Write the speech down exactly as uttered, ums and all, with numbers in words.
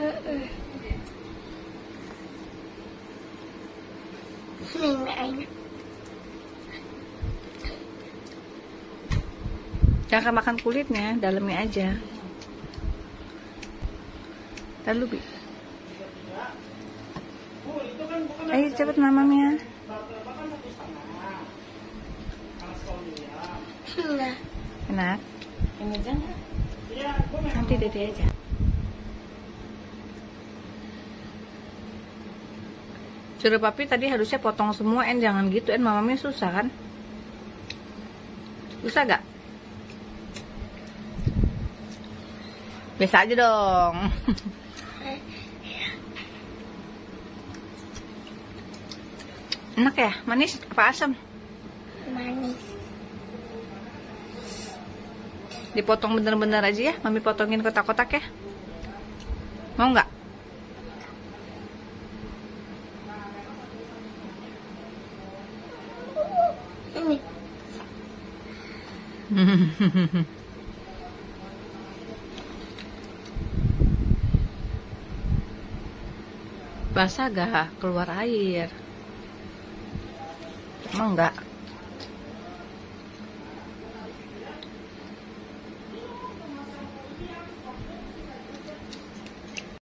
Jangan makan kulitnya, dalamnya aja. Lalu bi. Ayo cepet mamamnya. Enak. Ini aja nggak? Nanti dede aja. Suruh papi tadi harusnya potong semua, En jangan gitu, En mamamnya susah kan? Susah gak? Biasa aja dong. Enak ya? Manis apa asam? Manis. Dipotong bener-bener aja ya, Mami potongin kotak-kotak ya. Mau nggak? Ini. Basah gak? Keluar air. Emang enggak?